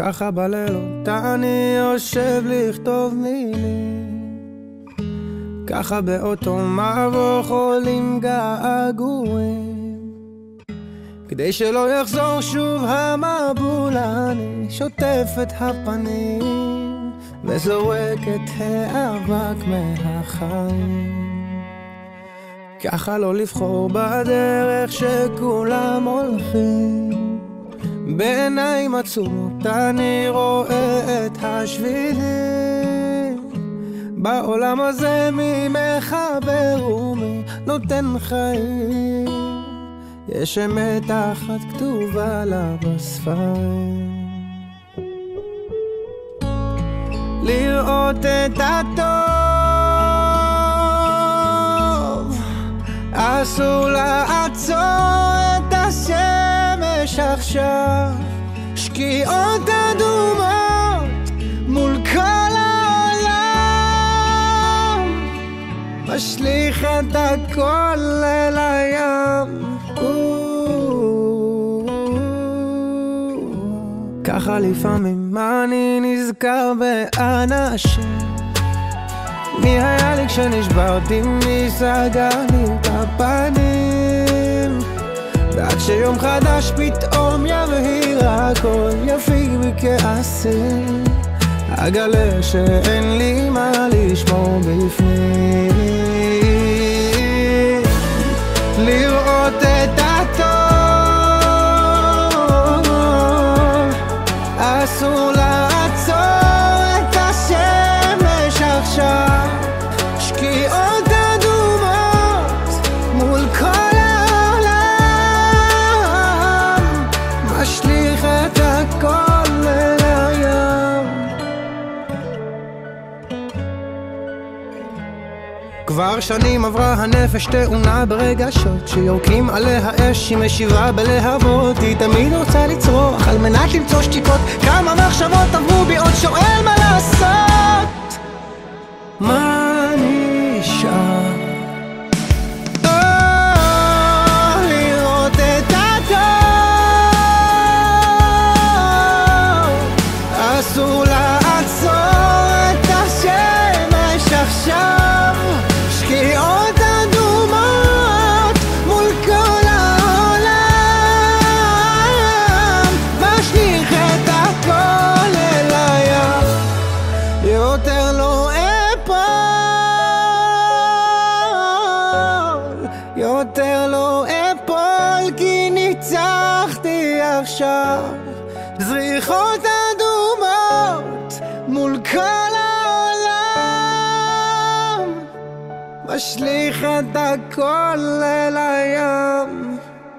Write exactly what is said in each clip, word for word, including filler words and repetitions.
ככה בלילות אני יושב לכתוב מילים, ככה באותו מבוך עולים געגועים, כדי שלא יחזור שוב המבול אני שוטף את הפנים וזורק את האבק מהחיים. ככה לא לבחור בדרך שכולם הולכים, בעיניים עצומות אני רואה את השבילים, בעולם הזה מי מחבר ומי נותן חיים, יש אמת אחת כתובה לה בספרים. לראות את הטוב אסור לעצור את השמש עכשיו, שקיעות אדומות מול כל העולם, משליך את הכל אל הים. ככה לפעמים אני נזכר באנשים, מי היה לי כשנשברתי, מי סגר לי את הפנים, ועד שיום חדש פתאום יבהיר הכל יפיג בכעסים, אגלה שאין לי מה לשמור בפנים. לראות את הטוב אסור לעצור את השמש עכשיו, שקיעות אדומות מול כל העולם, משליך את הכל אל הים. כבר שנים עברה הנפש תאונה ברגשות שיורקים עליה אש, היא משיבה בלהבות, היא תמיד רוצה לצרוח על מנת למצוא שתיקות, כמה מחשבות עברו בי עוד שואל מה לעשות, מה נשאר? לראות את הטוב אסור לעצור את השמש עכשיו, שקיעות אדומות מול כל העולם, משליך את הכל אל הים. יותר לא אפול, יותר לא אפול, כי ניצחתי עכשיו, זריחות אדומות מול כל העולם, משליך את הכל אל הים.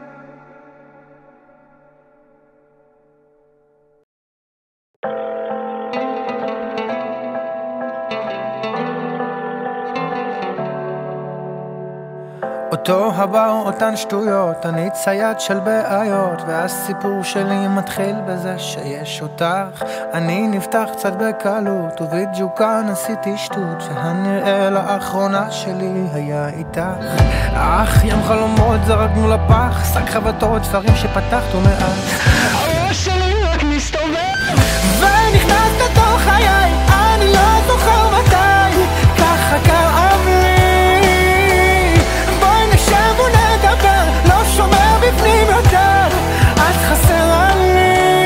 אותו הבר, אותן שטויות, אני צייד של בעיות, והסיפור שלי מתחיל בזה שיש אותך. אני נפתח קצת בקלות, ובדיוק כאן עשיתי שטות, והנראה לאחרונה שלי היה איתך. אך ים חלומות זרקנו לפח, שק חבטות, דברים שפתחת ומאז הראש שלי רק מסתובב, ונכנסת לתוך חיי, אני לא זוכר מתי, ככה כאב לי. ונדבר, לא שומר בפנים יותר, את חסרה לי.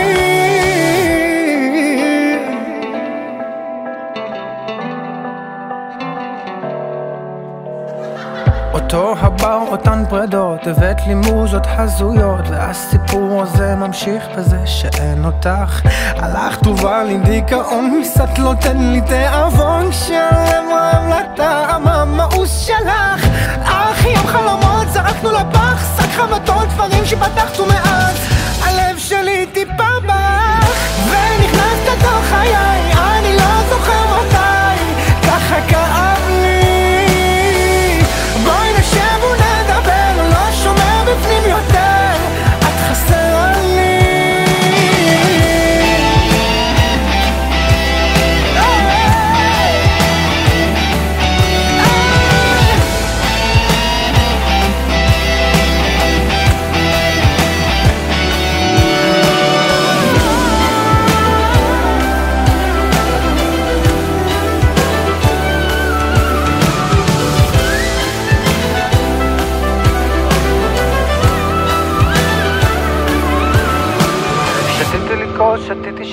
אותו הבר, אותן פרדות, הבאת לי מוזות הזויות, והסיפור הזה ממשיך בזה שאין אותך. הלכת ובא לי דיכאון מסת, לא תן לי תיאבון, שלם רב לטעם המאוס שלך. אך ים חלומות זרקנו לפח, שק חבטות, דברים שפתחת ומאז הלב שלי טיפה בך, ונכנסת לתוך חיי, אני לא זוכר מתי, ככה כאב לי. בואי נשב ונדבר, לא שומר בפנים יותר, את חסרה לי.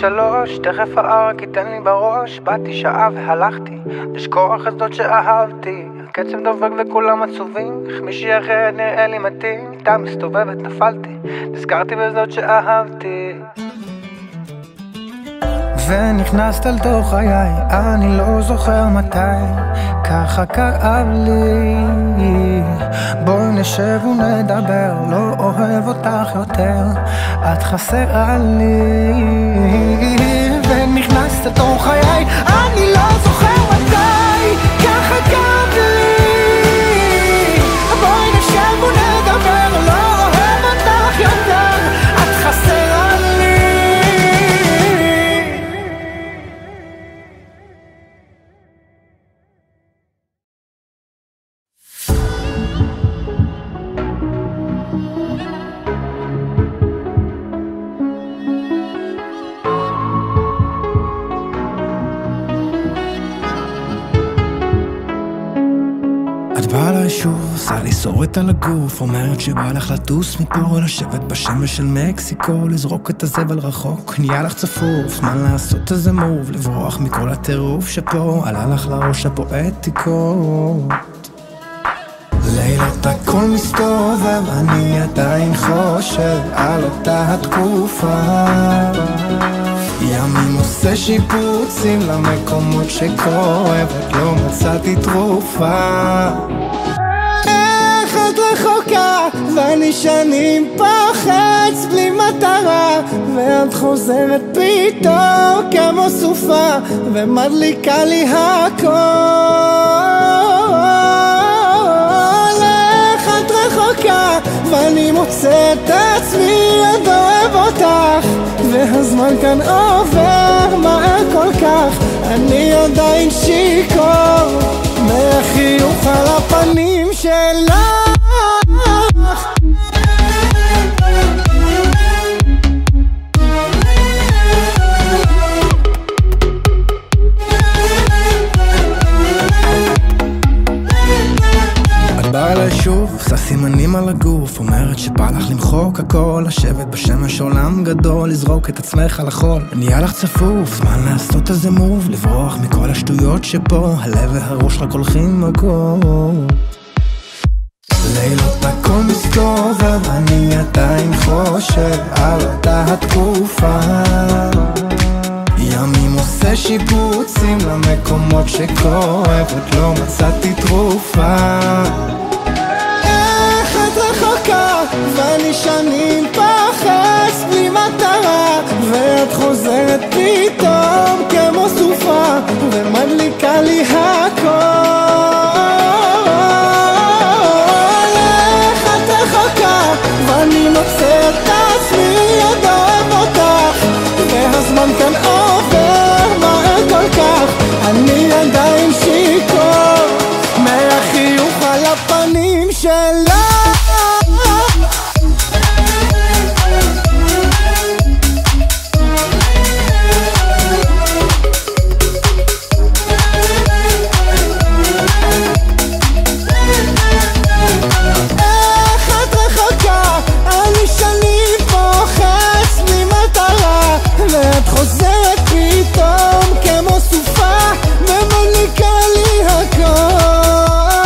שלוש, תכף הערק ייתן לי בראש. באתי שעה והלכתי לשכוח את זאת שאהבתי. הקצב דופק וכולם עצובים, איך מישהי אחרת נראה לי מתאים. איתה מסתובבת נפלתי, נזכרתי בזאת שאהבתי. ונכנסת אל תוך חיי, אני לא זוכר מתי ככה כאב לי. בואי נשב ונדבר, לא אוהב אותך יותר, את חסרה לי. ונכנסת אל תוך חיי, אני לא זוכר מתי ככה כאב לי. בואי נשב ונדבר, לא אוהב אותך יותר, את חסרה לי. בא לה שוב, עושה לי סורת על הגוף, אומרת שבא לך לטוס מפה, לשבת בשמש של מקסיקו, לזרוק את הזבל רחוק, נהיה לך צפוף, זמן לעשות איזה מוב, לברוח מכל הטירוף שפה, עלה לך לראש הפואטיקות. לילות הכל מסתובב, אני עדיין חושב על אותה התקופה. ימים עושה שיפוצים למקומות שכואבת, לא מצאתי תרופה. איך את רחוקה ואני שנים פוחץ בלי מטרה, ואת חוזרת פתאום כמו סופה ומדליקה לי הכל. איך את רחוקה ואני מוצא את עצמי עוד אוהב אותך, והזמן כאן עובר מהר כל כך, אני עדיין שיקור מהחיוך על הפנים שלך. באה אליי שוב, עושה סימנים על הגוף, אומרת שבא לך למחוק הכל, לשבת בשמש עולם גדול, לזרוק את עצמך על החול. נהיה לך צפוף, זמן לעשות איזה מוב, לברוח מכל השטויות שפה, הלב והראש רק הולכים מקום. לילות הכל מסתובב, אני עדיין חושב על אותה התקופה. ימים עושה שיפוצים למקומות שכואבת, לא מצאתי תרופה. איך את רחוקה ואני שנים פחץ בלי מטרה, ואת חוזרת פתאום כמו סופה ומדליקה לי הכל. איך את רחוקה ואני מוצא את עצמי עוד אוהב אותך, והזמן כאן עובר מהר כל כך, אני עדיין שיקור מהחיוך על הפנים שלך. ואת חוזרת פתאום כמו סופה ומדליקה לי הכל.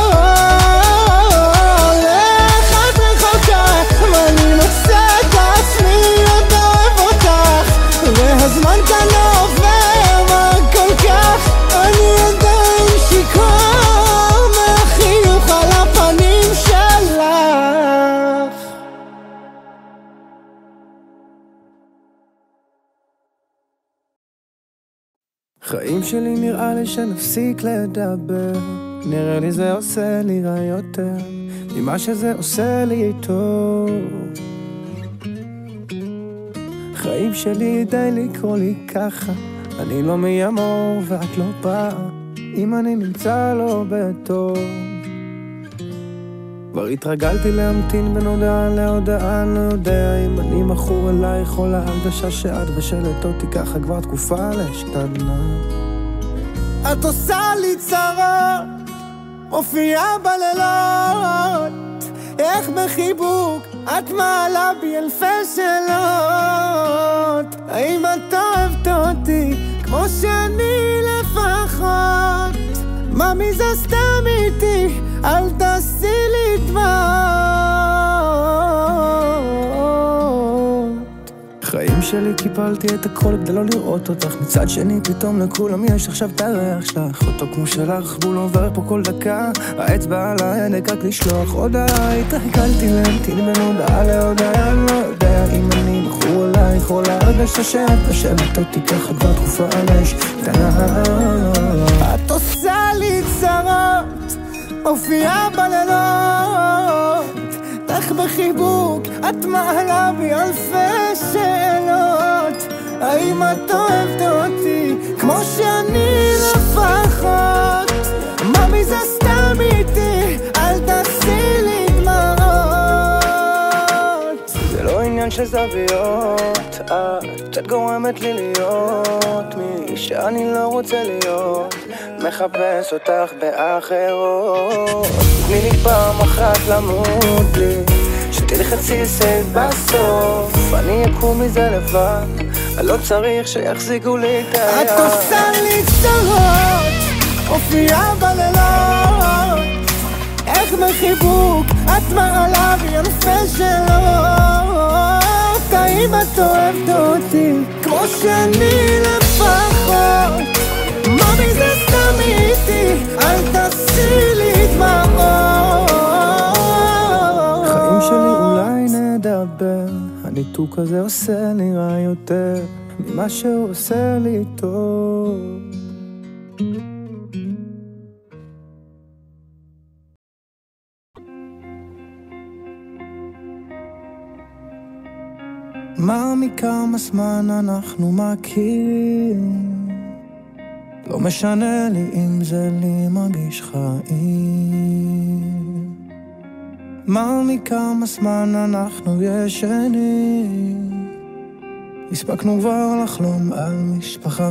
איך את רחוקה ואני מוצא את עצמי עוד אוהב אותך, והזמן כאן עובר מהר כל כך, אני עדיין שיקור מהחיוך על הפנים שלך. חיים שלי נראה לי שנפסיק לדבר, נראה לי זה עושה לי רע יותר ממה שזה עושה לי טוב. חיים שלי די לקרוא לי ככה, אני לא מימור ואת לא באה, אם אני נמצא לא בטוב. כבר התרגלתי להמתין בין הודעה להודעה, אני לא יודע אם אני מכור אלייך או להרגשה שאת ושלת אותי ככה כבר תקופה להשתנה. את עושה לי צרות, מופיעה בלילות, איך בחיבוק את מעלה בי אלפי שאלות. האם את אוהבת אותי כמו שאני לפחות? ממי זה סתם איתי, אל תעשי לי דמעות. חיים שלי קיפלתי את הכל כדי לא לראות אותך. מצד שני פתאום לכולם יש עכשיו את הריח שלך. אותו כמו שלך בול עובר פה כל דקה. האצבע על הענק רק לשלוח הודעה. התרגלתי להמתין בין הודעה להודעה. אני לא יודע אם אני מכור עלייך או להרגשה שאת בשבת אותי ככה כבר תקופה עלש קטנה. את עושה לי צרות, מופיעה בלילות. איך בחיבוק את מעלה בי אלפי שאלות. האם את אוהבת אותי כמו שאני לפחות? ממי זה סתם איתי, אל תעשי לי דמעות. זה לא עניין של זוויות, את קצת גורמת לי להיות מי שאני לא רוצה להיות. מחפש אותך באחרות. תני לי פעם אחת למות לי, שתלחצי סייב בסוף. אני אקום מזה לבד, אני לא צריך שיחזיקו לי את היד. את עושה לי צרות, מופיעה בלילות. איך בחיבוק את מעלה בי אלפי שאלות. האם את אוהבת אותי כמו שאני לפחות? ממי זה סתם איתי, אל תעשי לי דמעות. חיים שלי אולי נדבר, הניתוק הזה עושה לי רע יותר ממה שהוא עושה לי טוב. מה מכמה זמן אנחנו מכירים, לא משנה לי אם זה לי מרגיש חיים. מה מכמה זמן אנחנו ישנים, הספקנו כבר לחלום על משפחה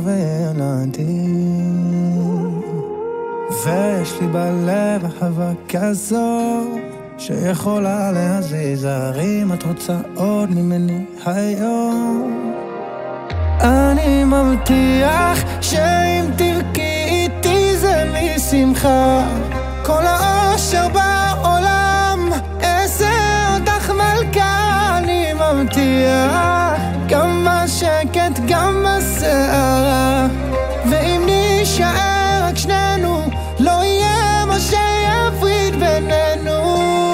וילדים. ויש לי בלב אהבה כזו שיכולה להזיז הרים. את רוצה עוד ממני היום? אני מבטיח שאם תבכי איתי זה משמחה. כל האושר בעולם אעשה אותך מלכה. אני מבטיח גם בשקט גם בסערה. ואם נשאר רק שנינו לא יהיה מה שיפריד בינינו.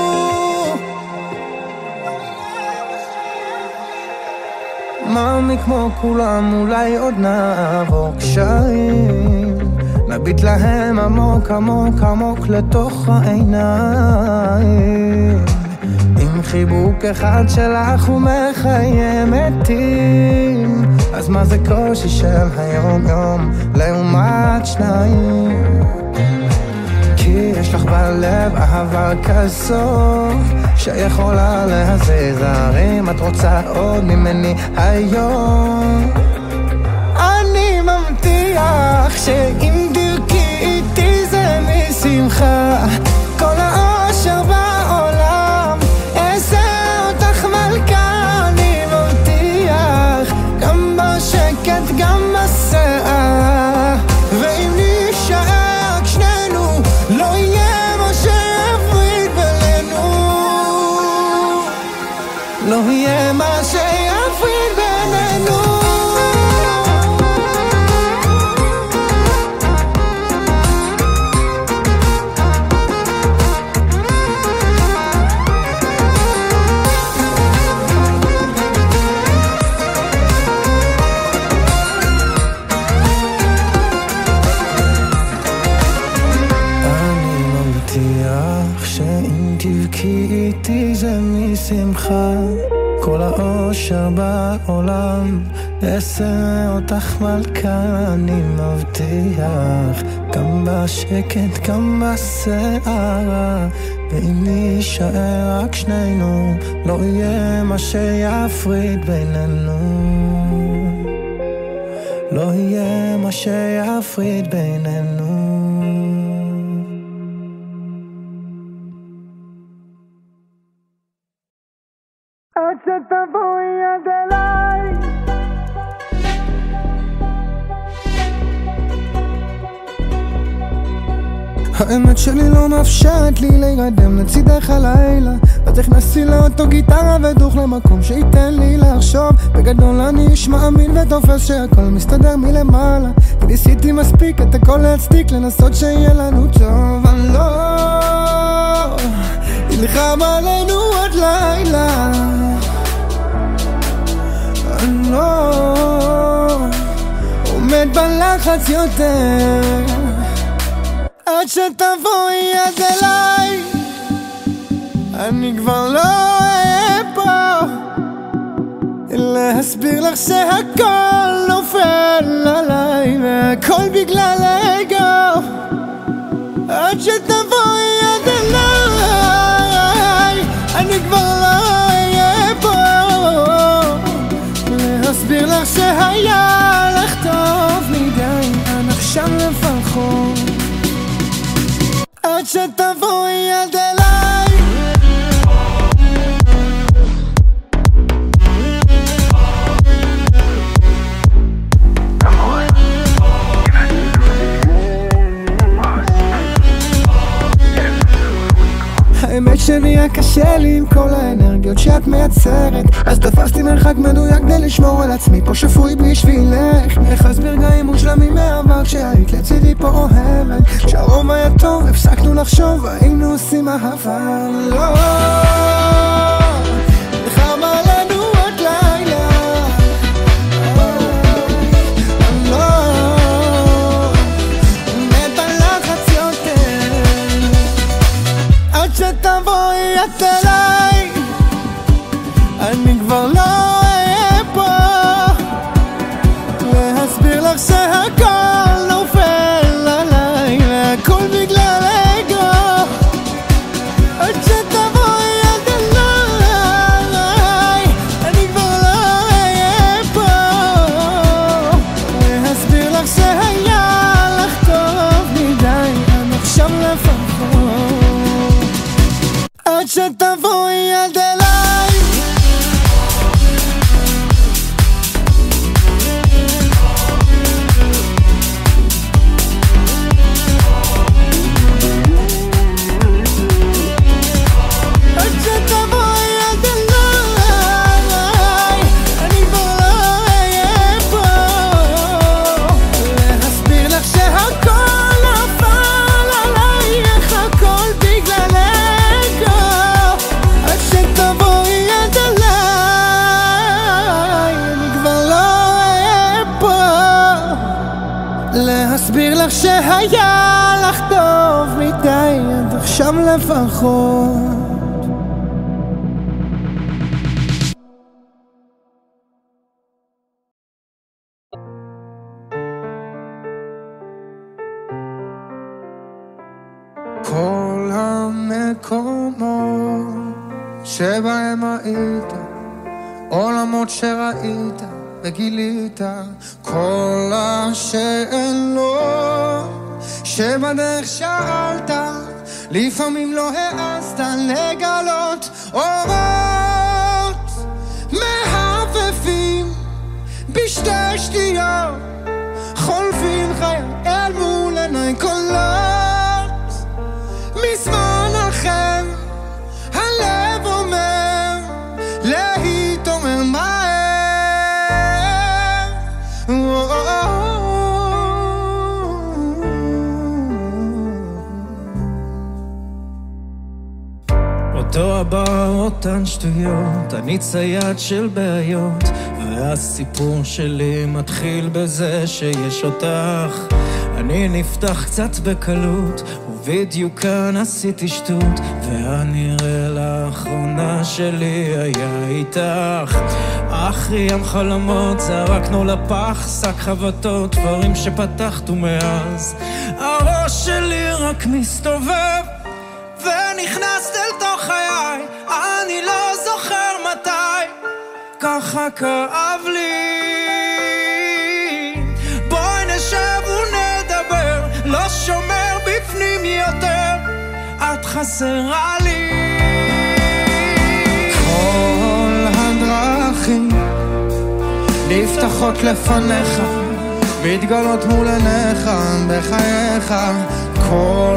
מאמי כמו כולם אולי עוד נעבור קשיים, נביט להם עמוק עמוק עמוק לתוך העיניים. עם חיבוק אחד שלך ומחיים מתים, אז מה זה קושי של היום יום לעומת שניים? כי יש לך בלב אהבה כזו שיכולה להזיז הרים. את רוצה עוד ממני היום? אני מבטיח שאם תבכי איתי זה משמחה. כל האושר בעולם אעשה אותך מלכה. אני מבטיח גם בשקט גם בסערה. ואם נשאר רק שנינו לא יהיה מה שיפריד בינינו. לא יהיה מה שיפריד בינינו. שאם תבכי איתי זה משמחה. כל האושר בעולם אעשה אותך מלכה. אני מבטיח גם בשקט גם בסערה. ואם נשאר רק שנינו לא יהיה מה שיפריד בינינו. לא יהיה מה שיפריד בינינו. שתבואי עד אליי. האמת שלי לא מאפשרת לי להירדם לצידך הלילה, אז הכנסתי לאוטו גיטרה ודוך למקום שייתן לי לחשוב. בגדול אני איש מאמין ותופס שהכל מסתדר מלמעלה, וניסיתי מספיק את הכל להצדיק, לנסות שיהיה לנו טוב. אני לא נלחם עלינו עוד לילה, אני לא עומד בלחץ יותר עד שתבואי עד אליי. אני כבר לא אהיה פה להסביר לך שהכל נופל עליי והכל בגלל האגו. עד שתבואי עד אליי אני כבר לא אהיה פה להסביר לך שהיה לך טוב מדי, אני עכשיו לפחות עד שתבואי עד אליי. האמת שנהיה קשה לי עם כל האנרגיות שאת מייצרת, אז תפסתי מרחק מדויק כדי לשמור על עצמי פה שפוי בשבילך. איך אסביר רגעים מושלמים מהעבר כשהיית לצידי פה אוהבת, כשהרוב היה טוב הפסקנו לחשוב היינו עושים אהבה. לא נלחם עלינו עוד לילה, אני לא עומד בלחץ יותר עד שתבואי את אליי. אני כבר לא אהיה פה להסביר לך שהכל נופל עליי והכל בגלל האגו. עד שתבואי עד אליי אני כבר לא אהיה פה להסביר לך שהיה לך טוב מדי, אני עכשיו לפחות עד שתבואי עד אליי. להסביר לך שהיה לך טוב מדי, עד עכשיו לפחות. כל המקומות שבהם היית, עולמות שראית וגילית, כל השאלות שבדרך שאלת, לפעמים לא העזת לגלות. אורות מהבבים בשתי שתיות, חולפים חיי אל מול עיניי קולות מזמן אחר. הלב אומר להיט אומר מהר. אותו הבא, אותן שטויות, אני צייד של בעיות, והסיפור שלי מתחיל בזה שיש אותך. אני נפתח קצת בקלות, ובדיוק כאן עשיתי שטות, והנראה לאחרונה שלי היה איתך. אחרי ים חלומות זרקנו לפח, שק חבטות, דברים שפתחת ומאז הראש שלי רק מסתובב ונכנסת אל תוך חיי. אני לא זוכר מתי ככה כאב לי. בואי נשב ונדבר, לא שומר בפנים יותר, את חסרה לי. כל נפתחות לפניך מתגלות מול עיניך בחייך כל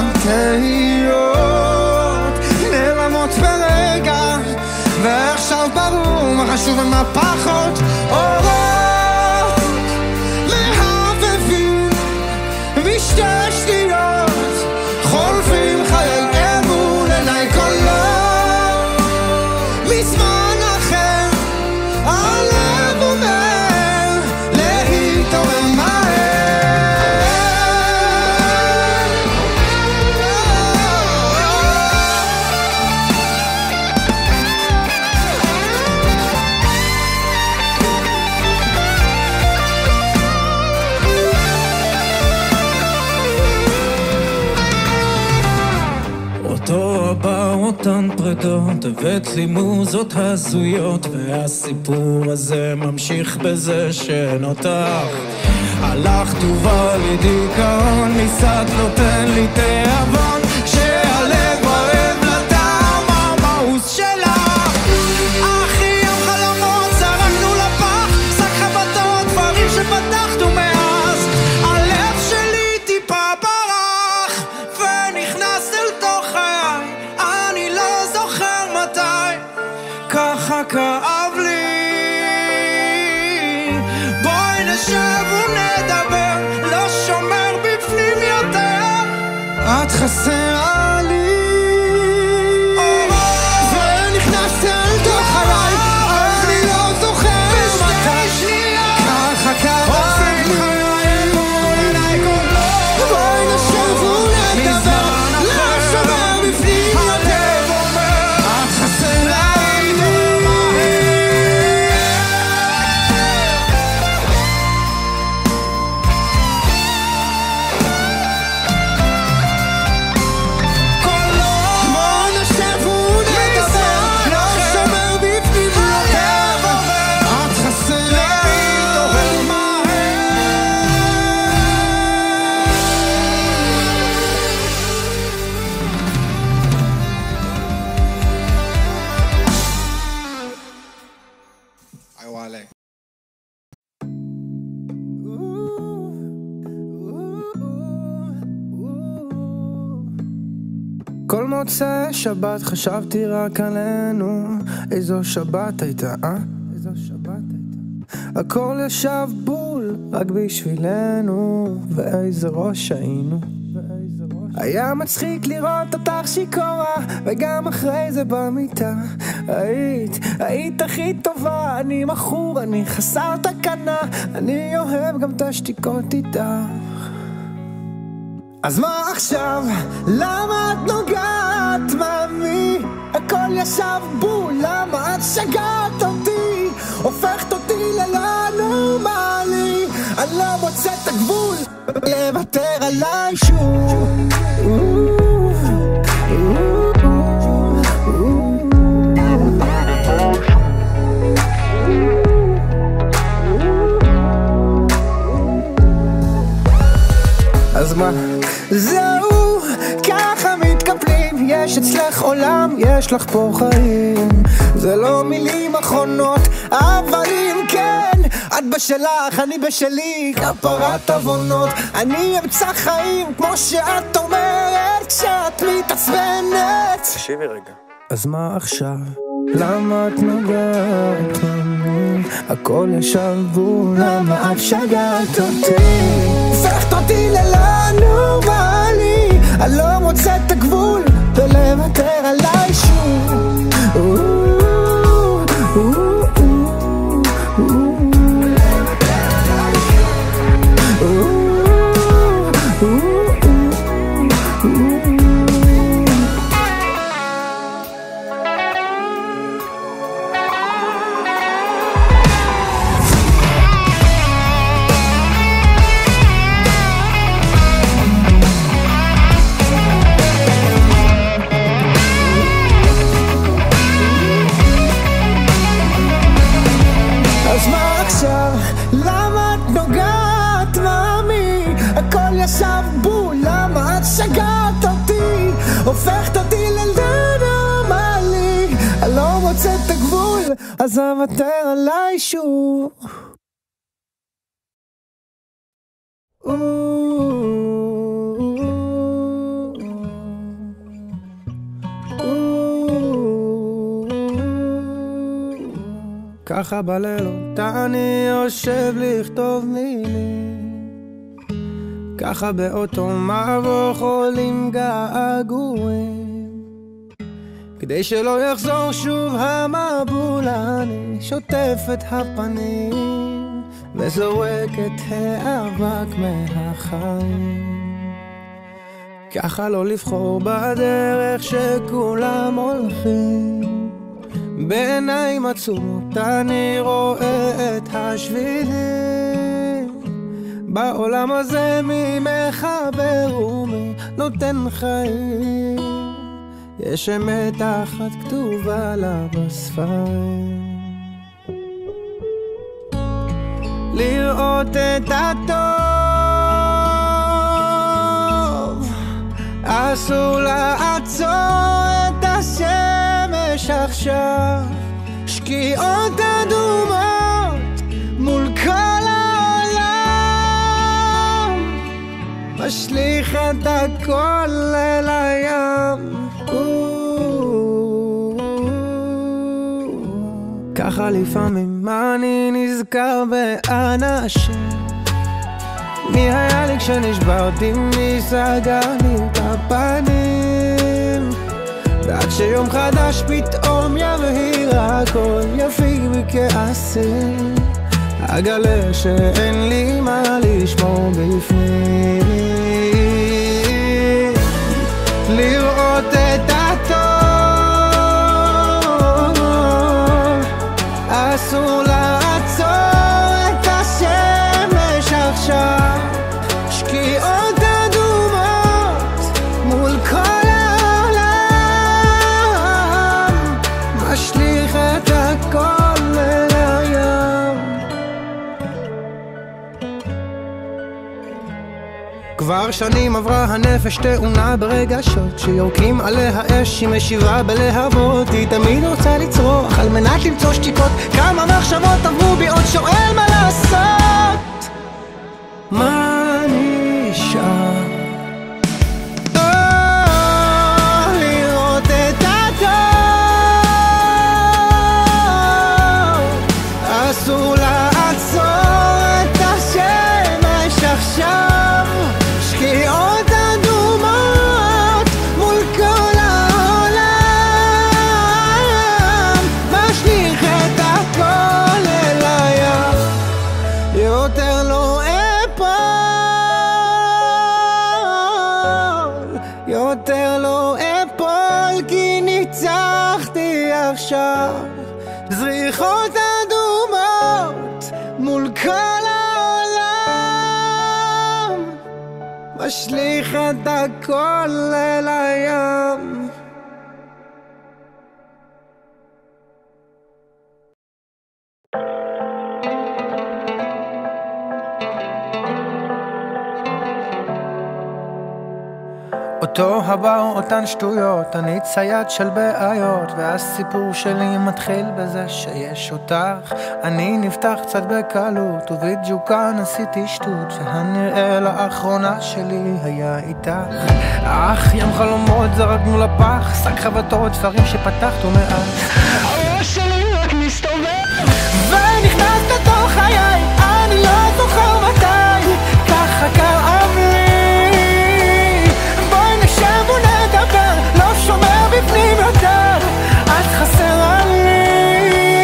התהיות נעלמות ברגע ועכשיו ברור מה חשוב ומה פחות אורות מהבבים משתי שניות חולפים חיי אמון עיניי קולות מזמן אחר הלב אומר להתעורר אותן פרדות, הבאת לי מוזות הזויות והסיפור הזה ממשיך בזה שנותח הלכת ובא לי דיכאון ניסת נותן לי תיאבון כשהלב רעב לטעם המאוס שלך אחי יום חלומות זרקנו לפח שק חבטות דברים שפתחנו מאז הלב שלי טיפה ברח ונכנס אל תוך חיי ככה כאב לי בואי נשב ונדבר לא שומר בפנים יותר את חסרה לי ונכנסת אל תוך חיי אני לא זוכר מתי ככה כאב לי בואי נשב ונדבר לא שומר בפנים יותר את חסרה כל מוצא שבת חשבתי רק עלינו איזו שבת הייתה, אה? איזו שבת הייתה הכל ישב בול רק בשבילנו ואיזה ראש היינו היה מצחיק לראות אותך שיקורה וגם אחרי זה במיטה היית, היית הכי טובה אני מכור, אני חסר תקנה אני אוהב גם את השתיקות איתך אז מה עכשיו? למה את נוגעת מאמי? הכל ישב בול, למה את שגעת אותי? הופכת אותי ללא נורמלי אני לא מוצא את הגבול לוותר עליי שוב אז מה? זהו, ככה מתקפלים יש אצלך עולם, יש לך פה חיים זה לא מילים אחרונות אבל אם כן את בשלך, אני בשלי כפרת עוונות אני אמצא חיים כמו שאת אומרת כשאת מתעצבנת תקשיבי רגע אז מה עכשיו? למה את נוגעת ממני? הכל ישר בול למה את שגעת אותי? הופכת אותי ללא נורמלי אני לא מוצא את הגבול ולוותר עליי שוב למה את נוגעת מאמי? הכל ישב בול, למה את שגעת אותי? הופכת אותי ללא נורמלי אני לא מוצא את הגבול אז אוותר עליי שוב. ככה בלילות אני יושב לכתוב מילים, ככה באותו מבוך עולים געגועים, כדי שלא יחזור שוב המבול אני שוטף את הפנים וזורק את האבק מהחיים. ככה לא לבחור בדרך שכולם הולכים, בעיניים עצומות אני רואה את השבילים, בעולם הזה מי מחבר ומי נותן חיים, יש אמת אחת כתובה לה בספרים. לראות את הטוב אסור לעצור את השמש עכשיו, שקיעות אדומות מול כל העולם, משליך את הכל אל הים. ככה לפעמים אני נזכר באנשים, מי היה לי כשנשברתי, מי סגר לי את הפנים, ועד שיום חדש פתאום יבהיר הכל יפיג בכעסים, אגלה שאין לי מה לשמור בפנים. לראות את הטוב אסור לעצור את השמש עכשיו, שקיעות אדומות מול כל העולם, משליך את הכל אל הים. כבר שנים עברה הנפש תאונה ברגשות שיורקים עליה אש, היא משיבה בלהבות, היא תמיד רוצה לצרוח על מנת למצוא שתיקות, כמה מחשבות עברו בי עוד שואל מה לעשות, מה נשאר? לראות את הטוב אסור לעצור את השמש עכשיו, שקיעות אדומות מול כל העולם, משליך את הכל אל הים. יותר לא אפול, יותר לא אפול, כי ניצחתי עכשיו, זריחות אדומות מול כל העולם, משליך את הכל אל הים. אותו הבר, אותן שטויות, אני צייד של בעיות, והסיפור שלי מתחיל בזה שיש אותך. אני נפתח קצת בקלות, ובדיוק כאן עשיתי שטות, והנראה לאחרונה שלי היה איתך. אך ים חלומות זרקנו לפח, שק חבטות, דברים שפתחת מאז. הראש שלי רק מסתובב, ונכנסת לתוך חיי, אני לא זוכר מתי, ככה כאב לי. לא שומר בפנים יותר, את חסרה לי.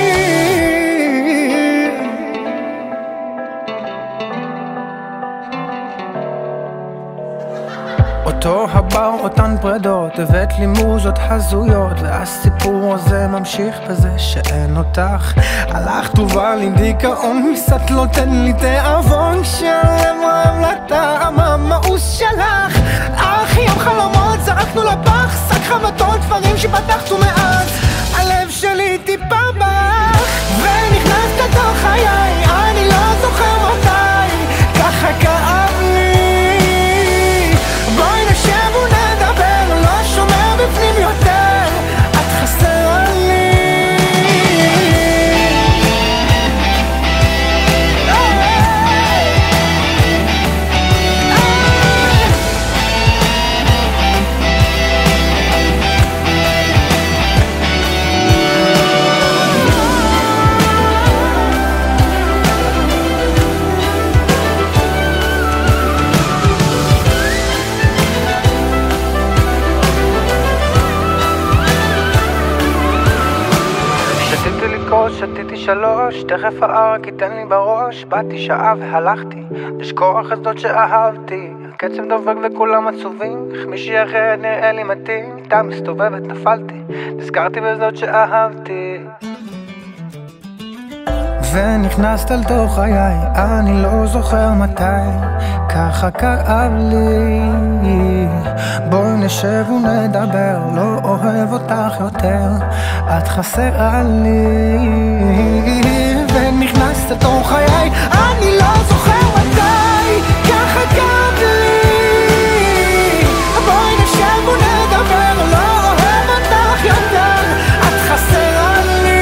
אותו הבר, אותן פרדות, הבאת לי מוזות הזויות, והסיפור הזה ממשיך בזה שאין אותך. הלכת ובא לי דיכאון, מסת לא תן לי תיאבון, שלם רב לטעם המאוס שלך. אך ים חלומות זרקנו לפח, שק חבטות, דברים שפתחת ומאז הלב שלי טיפה בך, ונכנסת לתוך חיי, אני לא זוכר מתי, ככה כאב לי. בואי נשב ונדבר, לא שומר בפנים יותר, את חסרה לי. שתיתי שלוש, תכף הערק ייתן לי בראש. באתי שעה והלכתי, לשכוח את זאת שאהבתי. הקצב דופק וכולם עצובים, איך מישהי אחרת נראה לי מתאים. איתה מסתובבת נפלתי, נזכרתי בזאת שאהבתי. ונכנסת אל תוך חיי, אני לא זוכר מתי, ככה כאב לי. בואי נשב ונדבר, לא אוהב אותך יותר, את חסרה לי. ונכנסת אל תוך חיי, אני לא זוכר מתי, ככה כאב לי. בואי נשב ונדבר, לא אוהב אותך יותר, את חסרה לי.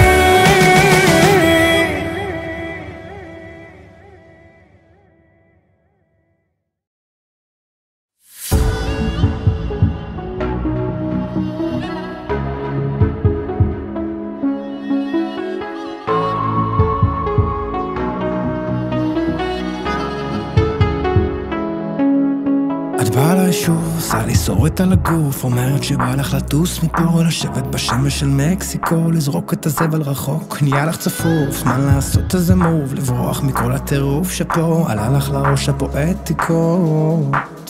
שוב, עושה לי סורת על הגוף, אומרת שבא לך לטוס מפה, לשבת בשמש של מקסיקו, לזרוק את הזבל רחוק, נהיה לך צפוף, זמן לעשות איזה מוב, לברוח מכל הטירוף שפה, עלה לך לראש הפואטיקות.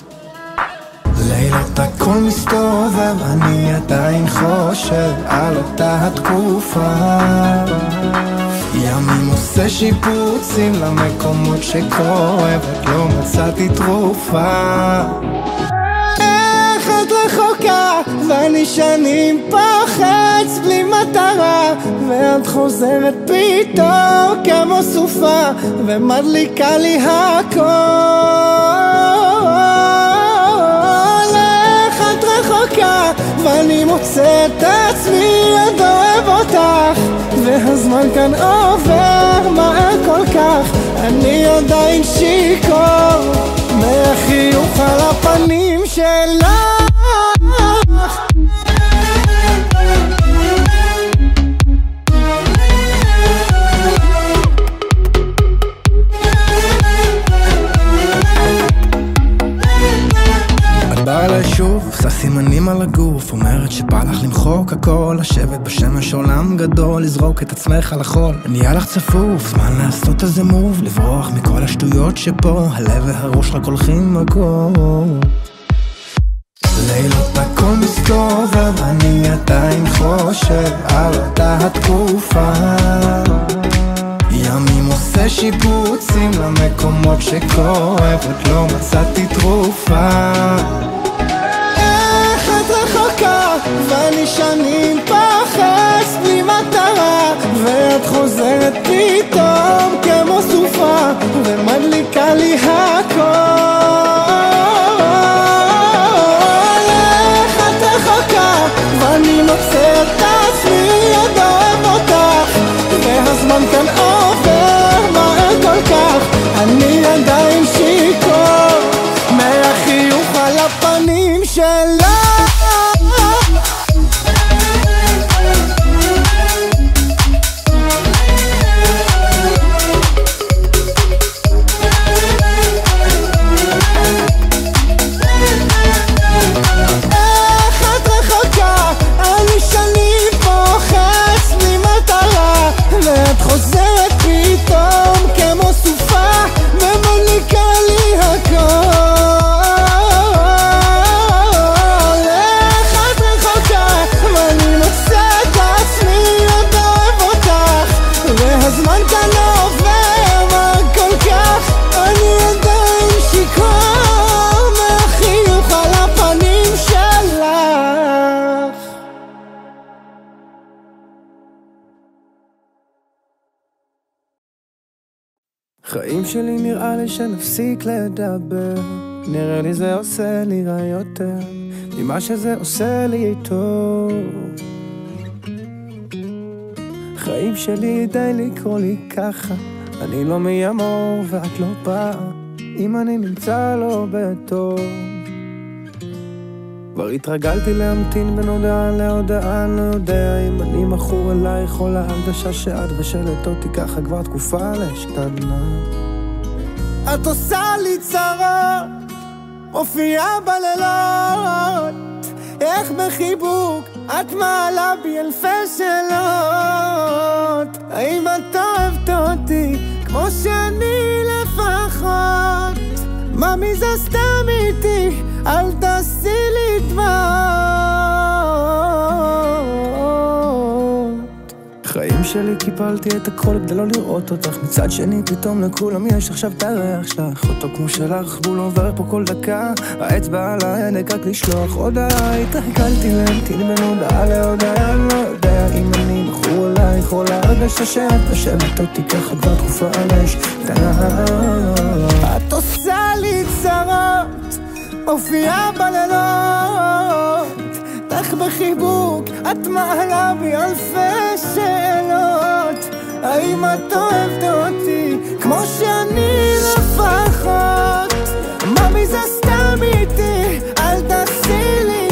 לילות הכל מסתובב, אני עדיין חושב על אותה התקופה. ימים עושה שיפוצים למקומות שכואבת, לא מצאתי תרופה. איך את רחוקה ואני שנים פוחץ בלי מטרה, ואת חוזרת פתאום כמו סופה ומדליקה לי הכל. איך את רחוקה ואני מוצא את עצמי עוד אוהב אותך, והזמן כאן עובר מהר כל כך, אני עדיין שיכור מהחיוך על הפנים שלך. באה אליי שוב, עושה סימנים על הגוף, אומרת שבא לך למחוק הכל, לשבת בשמש עולם גדול, לזרוק את עצמך על החול. נהיה לך צפוף, זמן לעשות איזה מוב, לברוח מכל השטויות שפה, הלב והראש רק הולכים מכות. לילות הכל מסתובב, אני עדיין חושב על אותה התקופה. ימים עושה שיפוצים למקומות שכואבת, לא מצאתי תרופה. איך את רחוקה ואני שנים פחץ בלי מטרה, ואת חוזרת פתאום כמו סופה ומדליקה לי הכל. איך את רחוקה ואני מוצא את עצמי עוד אוהב אותך, והזמן כאן עובר מהר כל כך, אני עדיין שיכור מהחיוך על הפנים שלך. ואת חוזרת פתאום כמו סופה ומדליקה לי הכל. איך את רחוקה ואני מוצא את עצמי עוד אוהב אותך, והזמן כאן עובר מהר כל כך, אני עדיין שיכור מהחיוך על הפנים שלך. חיים שלי נראה לי שנפסיק לדבר, נראה לי זה עושה לי רע יותר ממה שזה עושה לי טוב. חיים שלי די לקרוא לי ככה, אני לא מימור ואת לא באה, אם אני נמצא לא בטוב. כבר התרגלתי להמתין בין הודעה להודעה, אני לא יודע אם אני מכור אלייך או להרגשה שאת ושלת אותי ככה כבר תקופה להשתנה. את עושה לי צרות, מופיעה בלילות, איך בחיבוק את מעלה בי אלפי שאלות, האם את אוהבת אותי כמו שאני לפחות? ממי זה סתם איתי, אל תעשי לי דמעות. חיים שלי קיפלתי את הכל כדי לא לראות אותך, מצד שני פתאום לכולם יש עכשיו את הריח שלך, אותו כמו שלך בול עובר פה כל דקה, האצבע על הענק רק לשלוח הודעה, התרגלתי להמתין בין הודעה להודעה, אני לא יודע אם אני מכור עלייך או להרגשה שאת בשבת אותי ככה כבר תקופה עלש קטנה. את עושה לי צרות, מופיעה בלילות, לך בחיבוק, את מעלה בי אלפי שאלות, האם את אוהבת אותי כמו שאני לפחות? ממי זה סתם איתי, אל תעשי לי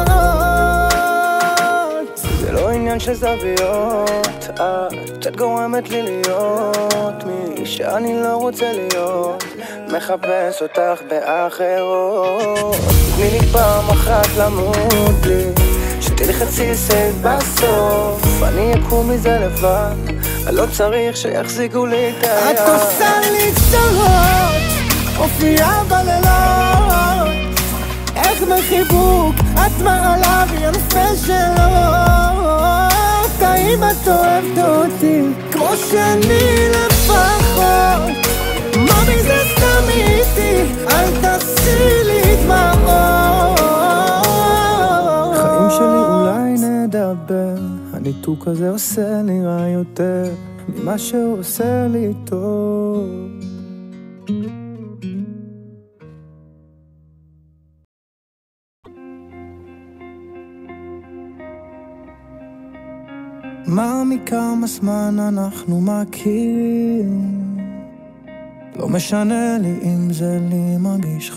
דמעות. זה לא עניין של זוויות, את את גורמת לי להיות מי שאני לא רוצה להיות, מחפש אותך באחרות. תני לי פעם אחת למות לי, שתלחצי סייד בסוף, אני אקום מזה לבד, אני לא צריך שיחזיקו לי את היד. את עושה לי צרות, מופיעה בלילות, איך בחיבוק את מעלה בי אלפי שאלות, האם את אוהבת אותי כמו שאני לפחות? ממי זה סתם איתי, אל תעשי לי דמעות. חיים שלי אולי נדבר, הניתוק הזה עושה לי רע יותר ממה שהוא עושה לי טוב. מה מכמה זמן אנחנו מכירים, לא משנה לי אם זה לי מרגיש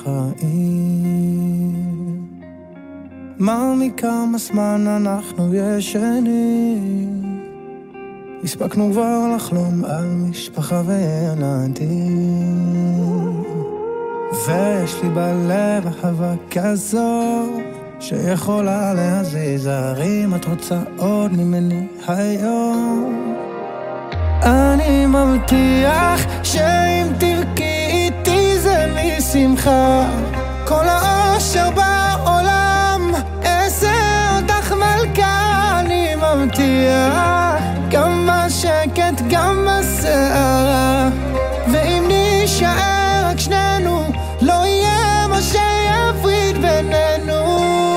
חיים. מה מכמה זמן אנחנו ישנים, הספקנו כבר לחלום על משפחה וילדים, ויש לי בלב אהבה כזו שיכולה להזיז הרים. את רוצה עוד ממני היום? אני מבטיח שאם תבכי איתי זה משמחה, כל האושר בעולם אעשה אותך מלכה. אני מבטיח גם בשקט גם בסערה, ואם נשאר רק שנינו לא יהיה מה שיפריד בינינו.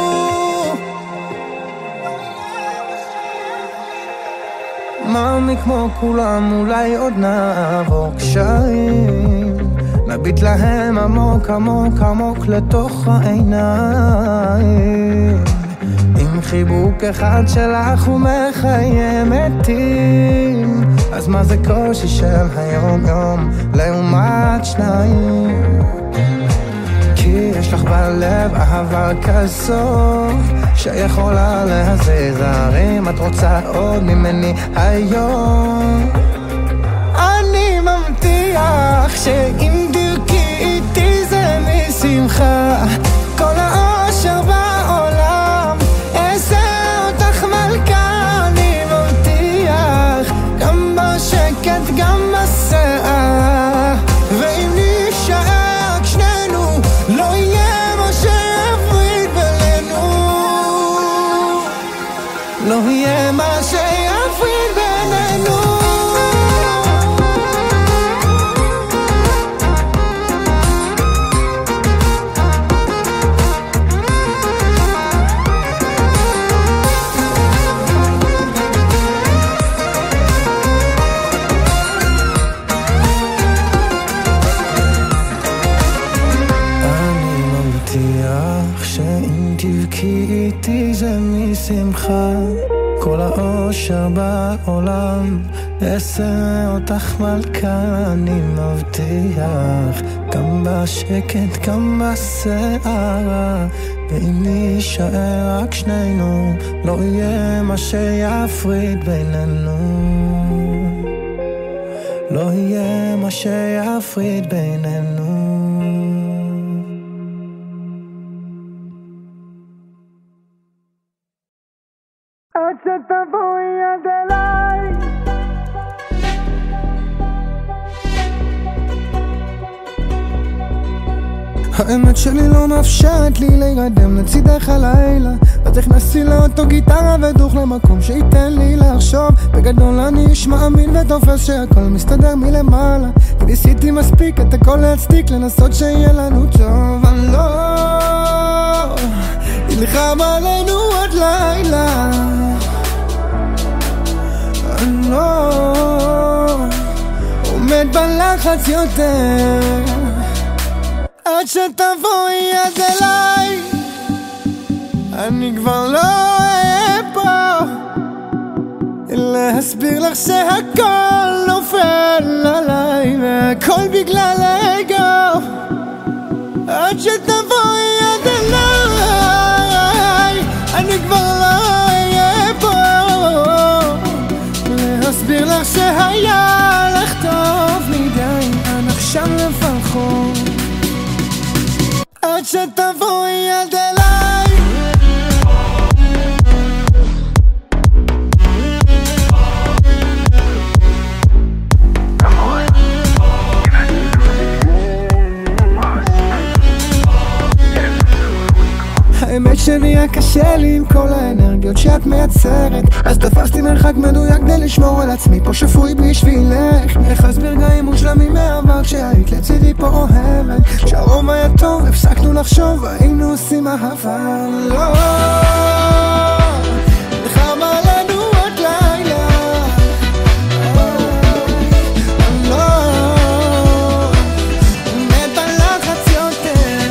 מאמי כמו כולם אולי עוד נעבור קשיים, נביט להם עמוק עמוק עמוק לתוך העיניים, עם חיבוק אחד שלך ומחיים מתים. אז מה זה קושי של היום יום לעומת שניים? כי יש לך בלב אהבה כזו שיכולה להזיז הרים. את רוצה עוד ממני היום? אני מבטיח שאם תבכי איתי זה משמחה, כל האושר בעולם אעשה אותך מלכה. אני מבטיח גם בשקט גם בסערה, ואם נשאר רק שנינו לא יהיה מה שיפריד בינינו, לא יהיה מה שיפריד בינינו. שאם תבכי איתי זה משמחה, כל האושר בעולם אעשה אותך מלכה. אני מבטיח גם בשקט גם בסערה, ואם נשאר רק שנינו לא יהיה מה שיפריד בינינו, לא יהיה מה שיפריד בינינו. עד שתבואי עד אליי. האמת שלי לא מאפשרת לי להירדם לצידך הלילה, אז הכנסתי לאוטו גיטרה ודוך למקום שייתן לי לחשוב. בגדול אני איש מאמין ותופס שהכל מסתדר מלמעלה, כי ניסיתי מספיק את הכל להצדיק, לנסות שיהיה לנו טוב. אני לא נלחם עלינו עוד לילה, אני לא עומד בלחץ יותר, עד שתבואי עד אליי. אני כבר לא אהיה פה להסביר לך שהכל נופל עליי והכל בגלל האגו, עד שתבואי עד אליי. אני כבר לא אהיה פה להסביר לך שהיה לך טוב מדי, אני עכשיו לפחות, עד שתבואי עד אליי. האמת שנהיה קשה לי עם כל האנרגיות שאת מייצרת, אז תפסתי מרחק מדויק כדי לשמור על עצמי פה שפוי בשבילך. איך אסביר רגעים מושלמים מהעבר כשהיית לצידי פה אוהבת, כשהרוב היה טוב הפסקנו לחשוב היינו עושים אהבה. לא נלחם עלינו עוד לילה, אני לא עומד בלחץ יותר,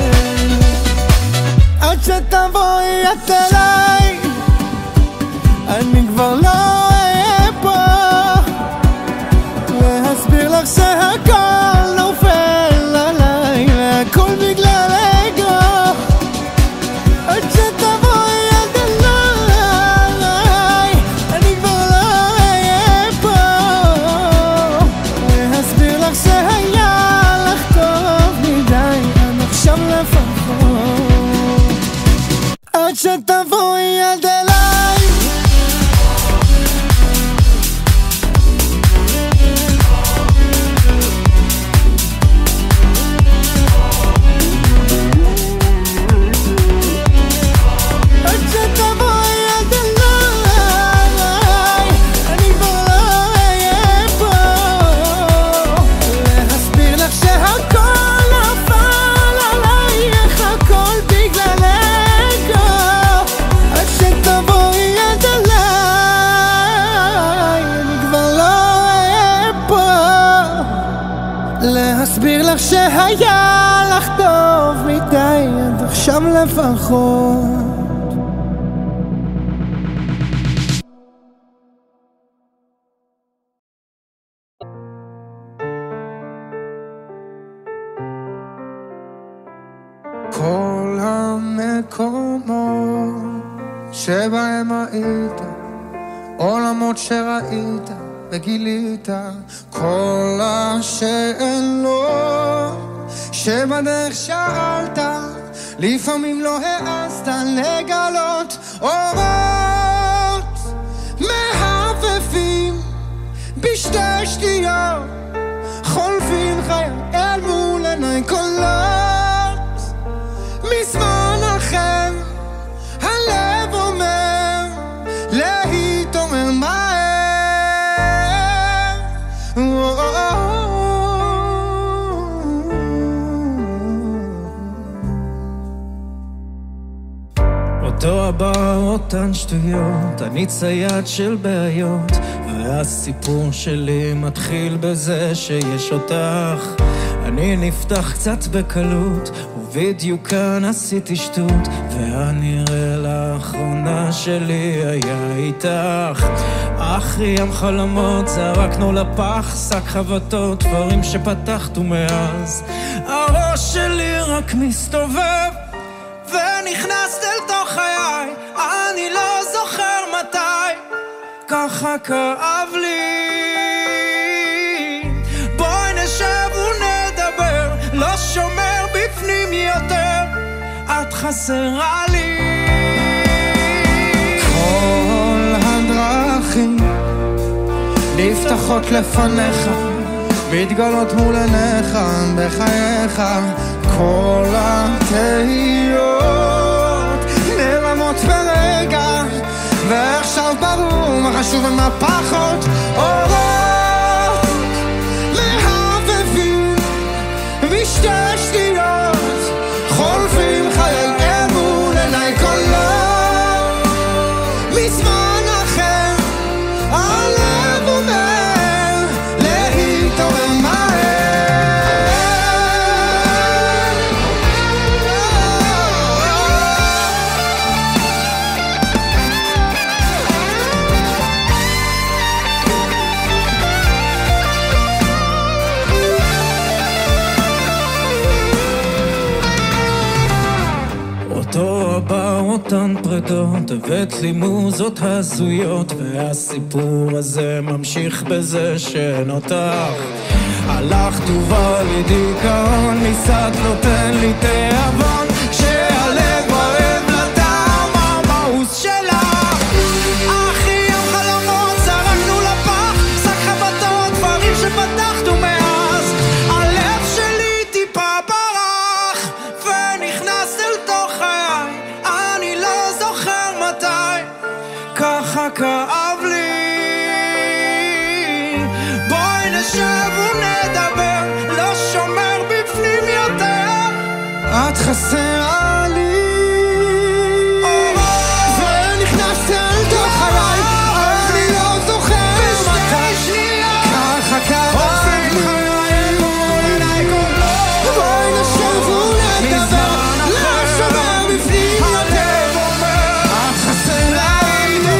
עד שתבואי את אליי. אני כבר לא אהיה פה להסביר לך שהכל נופל עליי והכל בגלל האגו, עד שתבואי עד אליי. אני כבר לא אהיה פה להסביר לך שהיה לך טוב מדי, אני עכשיו לפחות, עד שתבואי עד אליי. להסביר לך שהיה לך טוב מדי, עד עכשיו לפחות. כל המקומות שבהם היית, עולמות שראית וגילית, כל השאלות שבדרך שאלת, לפעמים לא העזת לגלות. אורות מהבבים בשתי שתיות, חולפים חיי אל מול עיניי, קולות מזמן אחר, הלב אומר להיט אומר מהר. אותו הבא, אותן שטויות, אני צייד של בעיות, והסיפור שלי מתחיל בזה שיש אותך. אני נפתח קצת בקלות, ובדיוק כאן עשיתי שטות, והנראה לאחרונה שלי היה איתך. אחרי ים חלומות זרקנו לפח, שק חבטות, דברים שפתחת ומאז הראש שלי רק מסתובב ונכנסת אל תוך חיי, אני לא זוכר מתי ככה כאב לי. בואי נשב ונדבר, לא שומר בפנים יותר, את חסרה לי. כל נפתחות לפניך, מתגלות מול עיניך, בחייך כל התהיות נעלמות ברגע, ועכשיו ברור מה חשוב ומה פחות. אורות מהבהבים בשתי שניות, חולפים חיי אמון עיניי קולות מזמן אחר, הלב אומר להתעורר מהר. אותו הבא, אותן פרדות, הבאת לי מוזות הזויות, והסיפור הזה ממשיך בזה שנותח. הלכת ובא לי דיכאון, ניסת נותן לי תיאבון, כשהלב אוהב לטעם המאוס שלך. אחי יום חלומות זרקנו לפח, שק חבטות, דברים שפתחנו מאז. הלב שלי טיפה ברח ונכנס אל תוך חיי, אני לא זוכר מתי ככה כאב לי. בואי נשב ונדבר, לא שומר בפנים יותר, את חסרה לי ונכנסת אל תוך חיי, אני לא זוכר מתי ככה כאב לי. בואי נשב ונדבר, לא שומר בפנים יותר, את חסרה לי.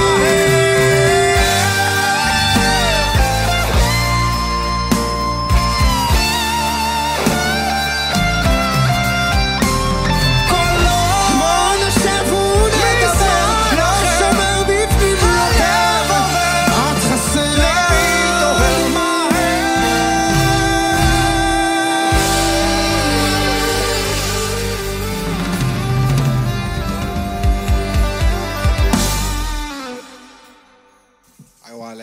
בואי נשב ונדבר, לא שומר בפנים יותר, את חסרה לי. היי וואלה.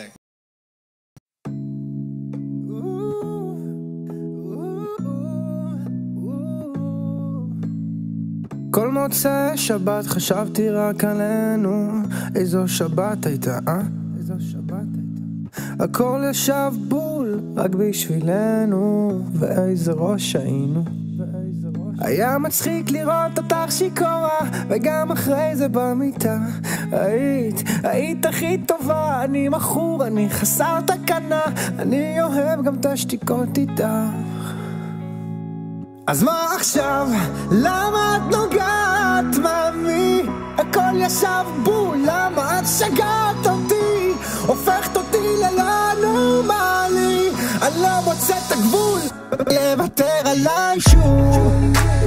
כל מוצאי שבת חשבתי רק עלינו, איזו שבת הייתה, אה? איזו שבת הייתה. הכל ישב בול רק בשבילנו, ואיזה ראש היינו. היה מצחיק לראות אותך שיכורה, וגם אחרי זה במיטה היית, היית הכי טובה. אני מכור, אני חסר תקנה, אני אוהב גם את השתיקות איתך. אז מה עכשיו? למה את נוגעת, מאמי? הכל ישב בול, למה את שגעת אותי? הופכת אותי ללא נורמלי, אני לא מוצא את הגבול לוותר עליי שוב.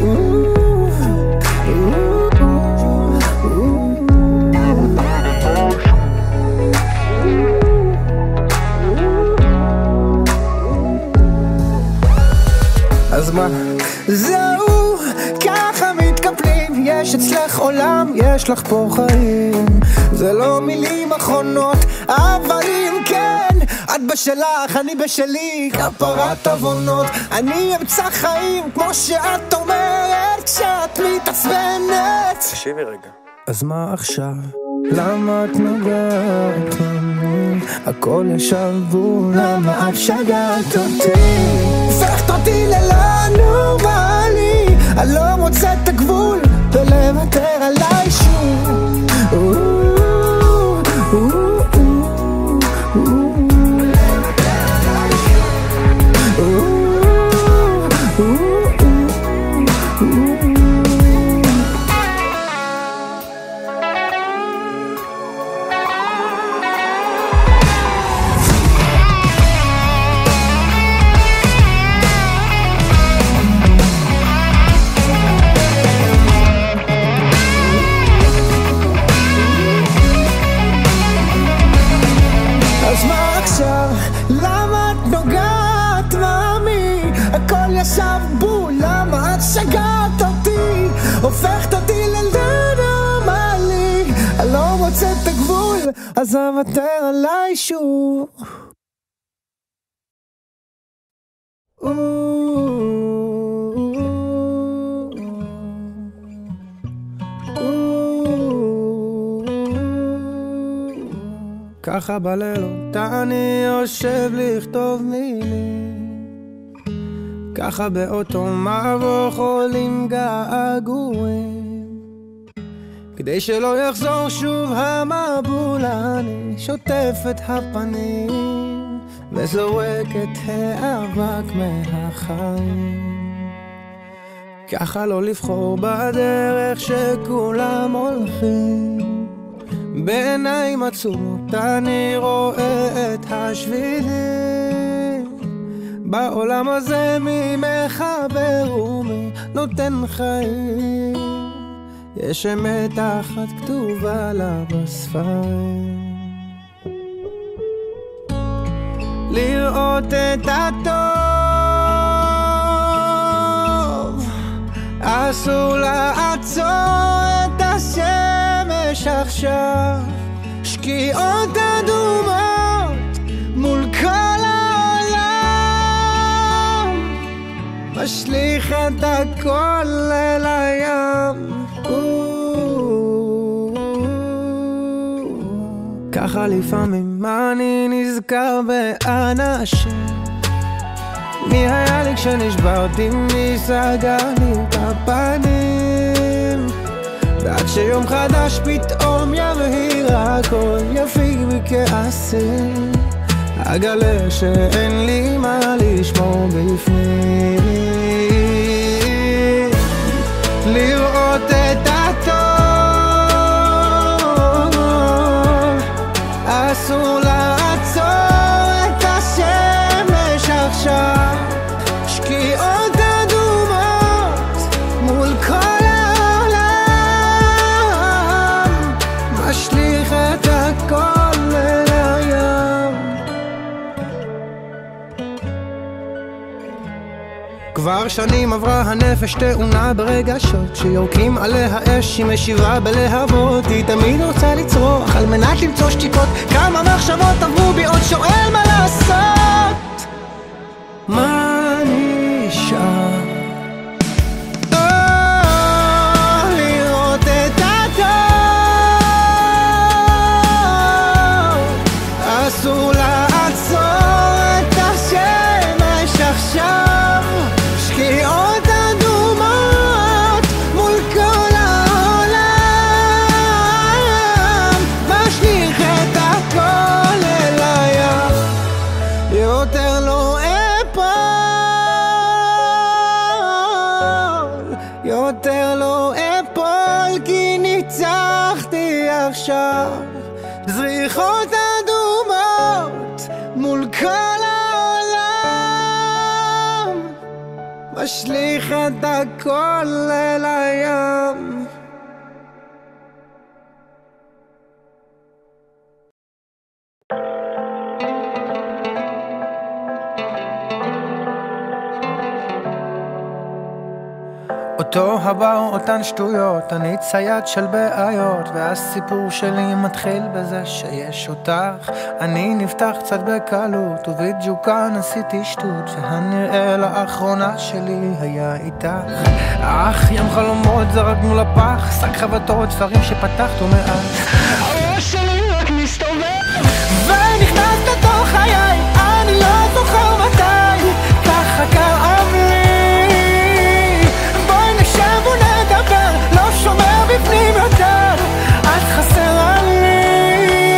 אז מה? זהו, ככה מתקפלים, יש אצלך עולם, יש לך פה חיים. זה לא מילים אחרונות, אבל אם כן, את בשלך, אני בשלי, כפרת עוונות. אני אמצא חיים כמו שאת אומרת, כשאת מתעצבנת. תקשיבי רגע. אז מה עכשיו? למה את נוגעת בי? הכל ישר בול, למה את שגעת אותי? הופכת אותי ללא נורמלי, אני לא מוצא את הגבול ולוותר עליי שוב. למה את נוגעת, מאמי? הכל ישב בול, למה את שגעת אותי? הופכת אותי לנורמלי, אני לא מוצא את הגבול, אז אוותר עליי שוב. ככה בלילות אני יושב לכתוב מילים, ככה באותו מבוך עולים געגועים, כדי שלא יחזור שוב המבול אני שוטף את הפנים וזורק את האבק מהחיים. ככה לא לבחור בדרך שכולם הולכים, בעיניים עצומות אני רואה את השבילים, בעולם הזה מי מחבר ומי נותן חיים, יש אמת אחת כתובה לה בספרים. לראות את הטוב אסור לעצור את השמש עכשיו, שקיעות אדומות מול כל העולם, משליך את הכל אל הים. ככה לפעמים אני נזכר באנשים, מי היה לי כשנשברתי, מי סגר לי את הפנים, ועד שיום חדש פתאום יבהיר הכל יפיג בכעסים, אגלה שאין לי מה לשמור בפנים. לראות את הטוב אסור לעצור את השמש עכשיו, שקיעות אדומות מול כל העולם, משליך את הכל אל הים. כבר שנים עברה הנפש תאונה ברגשות שיורקים עליה אש, היא משיבה בלהבות, היא תמיד רוצה לצרוח על מנת למצוא שתיקות, כמה מחשבות עברו בי עוד שואל מה לעשות, מה נשאר? לראות את הטוב אסור לעצור את השמש עכשיו, שקיעות אדומות מול כל העולם, משליך את הכל אל הים. יותר לא אפול, יותר לא אפול, כי ניצחתי עכשיו, זריחות אדומות מול כל העולם, משליך את הכל אל הים. אותו הבר, אותן שטויות, אני צייד של בעיות, והסיפור שלי מתחיל בזה שיש אותך. אני נפתח קצת בקלות, ובדיוק כאן עשיתי שטות, והנראה לאחרונה שלי היה איתך. אך ים חלומות זרקנו לפח, שק חבטות, דברים שפתחת מאז. הראש שלי רק מסתובב, ונכנסת לתוך חיי, אני לא זוכר מתי, ככה כאב לי. ונדבר, לא שומר בפנים יותר, את חסרה לי.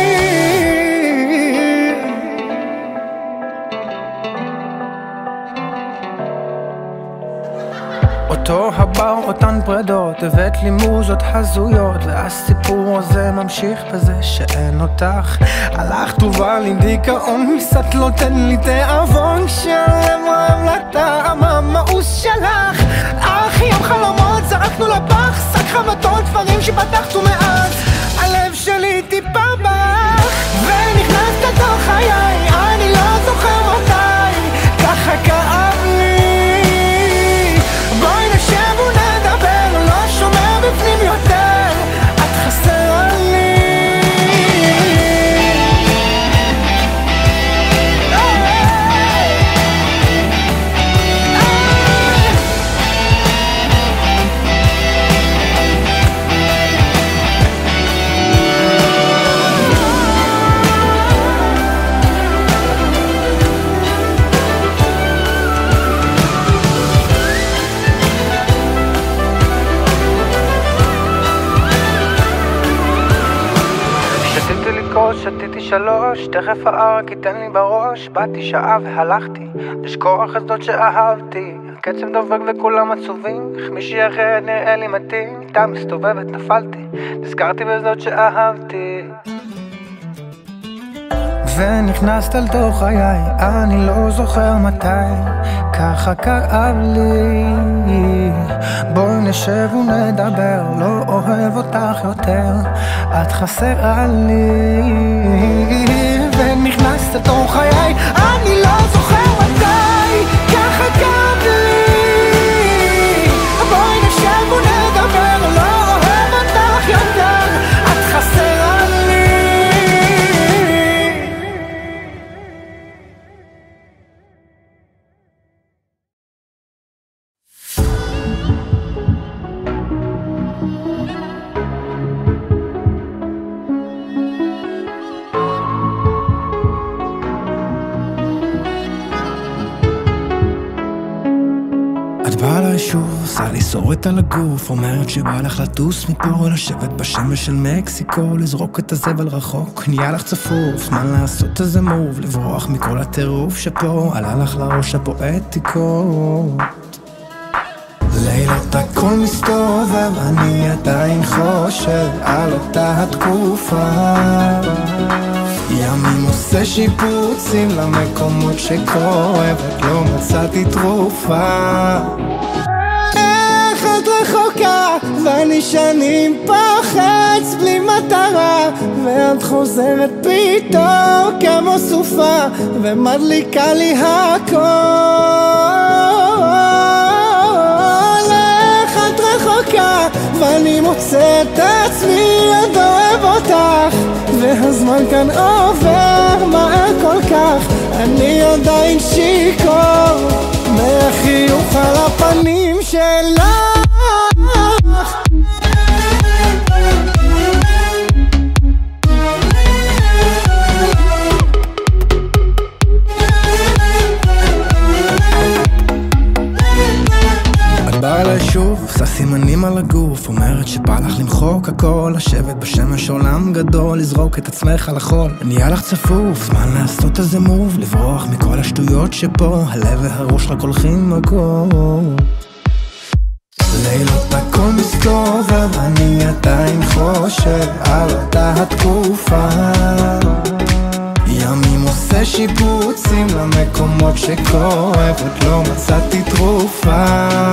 אותו הבר, אותן פרדות, הבאת לי מוזות הזויות, והסיפור הזה ממשיך בזה שאין אותך. הלכת ובא לי דיכאון, מסת לא תן לי תיאבון, שלם רב לטעם המאוס שלך. אך ים חלומות זרקנו לפח, שק חבטות, דברים שפתחת ומאז הלב שלי טיפה בך, ונכנסת לתוך חיי, אני לא זוכר מתי, ככה כאב לי. בואי נשב ונדבר, לא שומר בפנים יותר, את חסרה לי. כוס, שתיתי שלוש, תכף הערק ייתן לי בראש. באתי שעה והלכתי, לשכוח את זאת שאהבתי. הקצב דופק וכולם עצובים, איך מישהי אחרת נראה לי מתאים. איתה מסתובבת נפלתי, נזכרתי בזאת שאהבתי. ונכנסת אל תוך חיי, אני לא זוכר מתי, ככה כאב לי. בואי נשב ונדבר, לא אוהב אותך יותר, את חסרה לי. ונכנסת אל תוך חיי, אני לא זוכר מתי, ככה כאב לי. בואי נשב ונדבר, לא אוהב אותך יותר, את חסרה לי. שוב, עושה לי סורת על הגוף, אומרת שבא לך לטוס מפה, לשבת בשמש של מקסיקו, לזרוק את הזבל רחוק, נהיה לך צפוף, זמן לעשות איזה מוב, לברוח מכל הטירוף שפה, עלה לך לראש הפואטיקות. לילות הכל מסתובב, אני עדיין חושב על אותה התקופה. ימים עושה שיפוצים למקומות שכואבת, לא מצאתי תרופה. איך את רחוקה ואני שנים פוחץ בלי מטרה, ואת חוזרת פתאום כמו סופה ומדליקה לי הכל. איך את רחוקה ואני מוצא את עצמי עוד אוהב אותך, והזמן כאן עובר מהר כל כך, אני עדיין שיקור מהחיוך על הפנים שלך. באה אליי שוב, עושה סימנים על הגוף, אומרת שבא לך למחוק הכל, לשבת בשמש עולם גדול, לזרוק את עצמך על החול. נהיה לך צפוף, זמן לעשות איזה מוב, לברוח מכל השטויות שפה, הלב והראש רק הולכים מקום. לילות הכל מסתובב, אני עדיין חושב על אותה התקופה. ימים עושה שיפוצים למקומות שכואבת, לא מצאתי תרופה.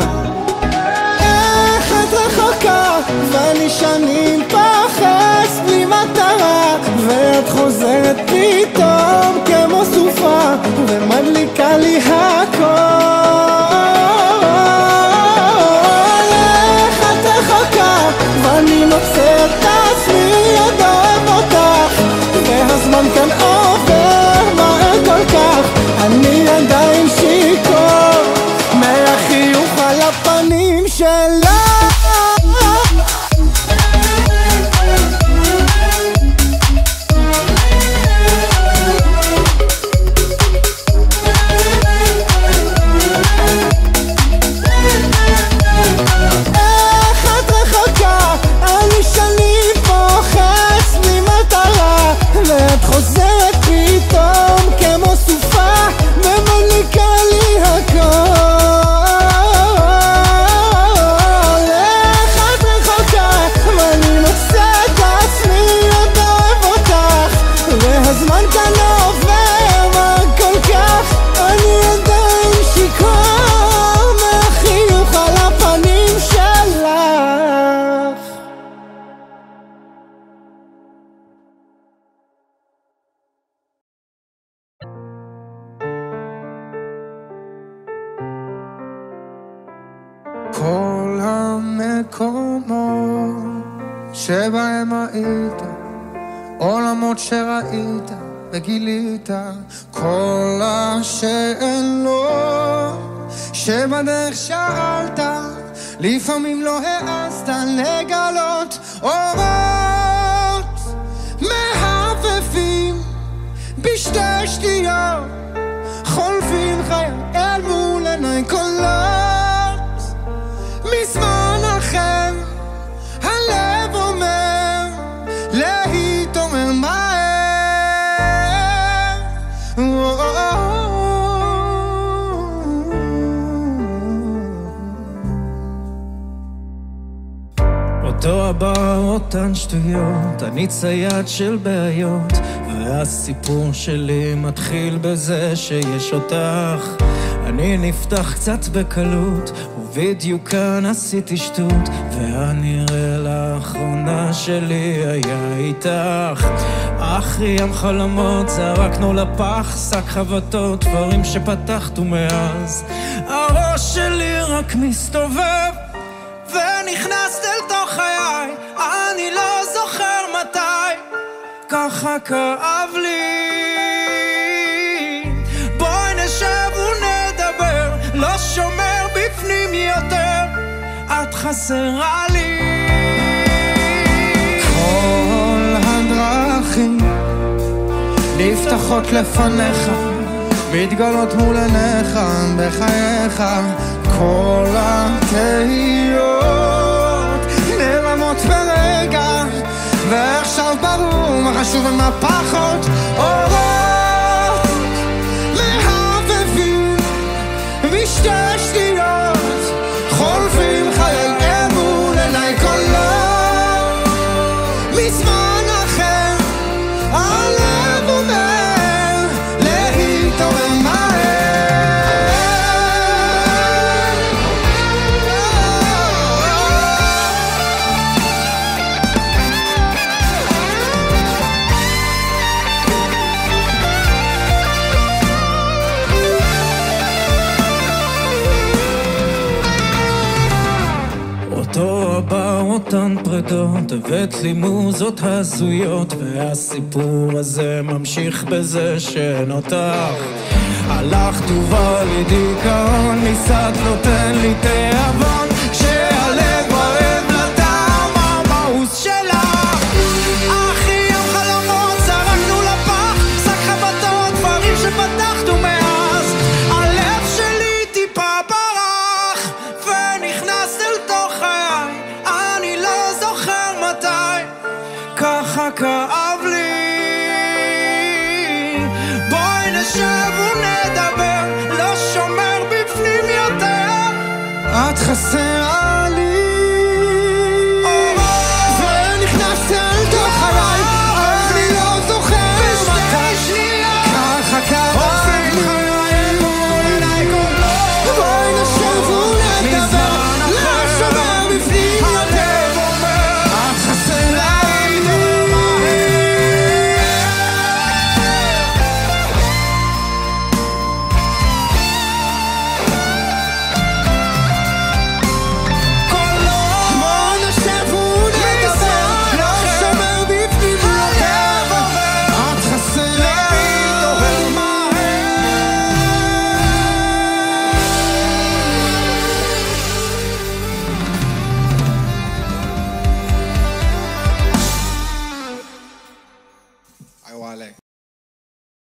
איך את רחוקה ואני שנים פוחץ בלי מטרה, ואת חוזרת פתאום כמו סופה ומדליקה לי הכל. איך את רחוקה ואני מוצא את עצמי עוד אוהב אותך, והזמן כאן עובר מהר כל כך, אני עדיין שיקור מהחיוך על הפנים שלך. ואת חוזרת פתאום כמו סופה ומדליקה לי הכל. איך את רחוקה ואני מוצא את עצמי עוד אוהב אותך, והזמן כאן עובר מהר כל כך, אני עדיין שיקור מהחיוך על הפנים שלך. כל המקומות שבהם היית, עולמות שראית וגילית, כל השאלות שבדרך שאלת, לפעמים לא העזת לגלות. אורות מהבהבים בשתי שתיות, חולפים חיי אל מול עיניי קולות מזמן אחר. הלב אומר להיט אומר מהר, אותו הבא, אותן שטויות, אני צייד של בעיות, והסיפור שלי מתחיל בזה שיש אותך. אני נפתח קצת בקלות, ובדיוק כאן עשיתי שטות, והנראה לאחרונה שלי היה איתך. אחרי ים חלומות זרקנו לפח, שק חבטות, דברים שפתחת ומאז הראש שלי רק מסתובב, ונכנסת אל תוך חיי, אני לא זוכר מתי, ככה כאב לי. בואי נשב ונדבר, לא שומר בפנים יותר, את חסרה לי. כל הדרכים נפתחות לפניך, מתגלות מול עיניך בחייך, כל התהיות נעלמות ברגע, ועכשיו ברור מה חשוב ומה פחות. אורות מהבבים משתי שניות, חולפים חיי אמון עיניי קולות מזמן אחר, הלב אומר להתעורר מהר. אותו הבא, אותן פרדות, הבאת לי מוזות הזויות, והסיפור הזה ממשיך בזה שאין אותך. הלכת ובא לי דיכאון, ניסת נותן לי תיאבון, כשהלב רעב לטעם המאוס שלך. אחי ים חלומות זרקנו לפח, שק חבטות, דברים שפתחת ומאז הלב שלי טיפה ברח, ונכנס אל תוך חיי, אני לא זוכר מתי, ככה כאב לי. בואי נשב ונדבר, לא שומר בפנים יותר, את חסרה לי.